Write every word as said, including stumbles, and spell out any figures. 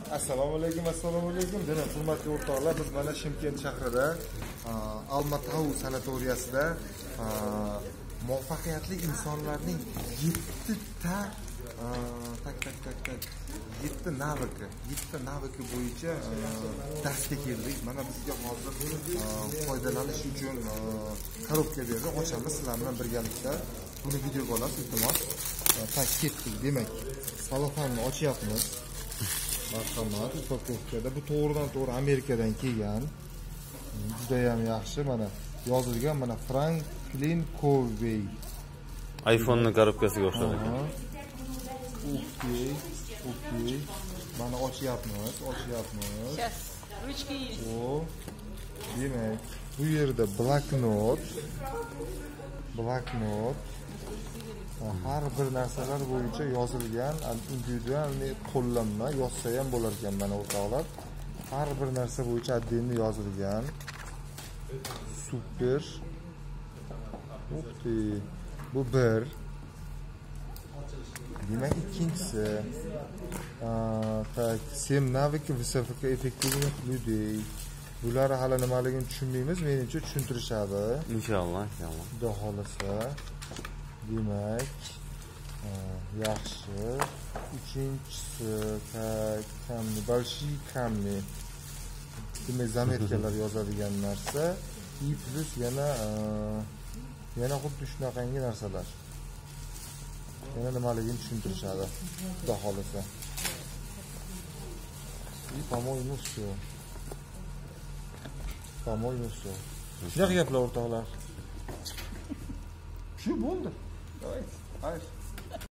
Assalomu alaykum, assalomu alaykum. Demak, hurmatli o'rtoqlar, biz mana Chimkent shahrida Almatau sanatoriyasida muvaffaqiyatli insonlarning yetti ta tak tak tak tak yetti naviki, yetti naviki bo'yicha darsga keldik. Mana bizga hozir foydalanish uchun korobka berdi. Ochamiz sizlar bilan birgalikda. Buni videoga olasiz, iltimos. Tak ketdik. Demak, salofonni ochyapmiz. Marhamat, upakovkada. Bu to'g'ridan to'g'ri Amerikadan kelgan. Juda ham yaxshi. Mana yozilgan, mana Franklin Covey. iPhone'ning korobkasiga o'xshaydi. Okey, okey. Mana ochyapmiz, ochyapmiz. Сейчас, ручки есть. O, demak, bu yerda bloknot, bloknot. Har bir narsalar bo'yicha yozilgan, individual qo'llanma, yozsa ham bo'lar ekan mana o'rtoqlar. Har bir narsa bo'yicha addenni yozilgan. Super. Uxti. Bu bir. Demak, ikkinchisi. Tak, sem naviki высоко effektivных людей. Bular hali nimaligini tushunmaymiz, menimcha tushuntirishadi. Inshaalloh, inshaalloh. Xudo xolasa. Demak, yaxshi. Uchinchisi, tak, kamni, большие камни. Demak, zametkalar yozadigan narsa. I plus yana yana xuddi shunaqangi narsalar. Yana nimaligini tushuntirishadi. Xudo xolasa. И, по-моему, все. По-моему, все. Shunaqa gaplar o'rtoqlar. Shu bo'ldi. Давай. Hayır.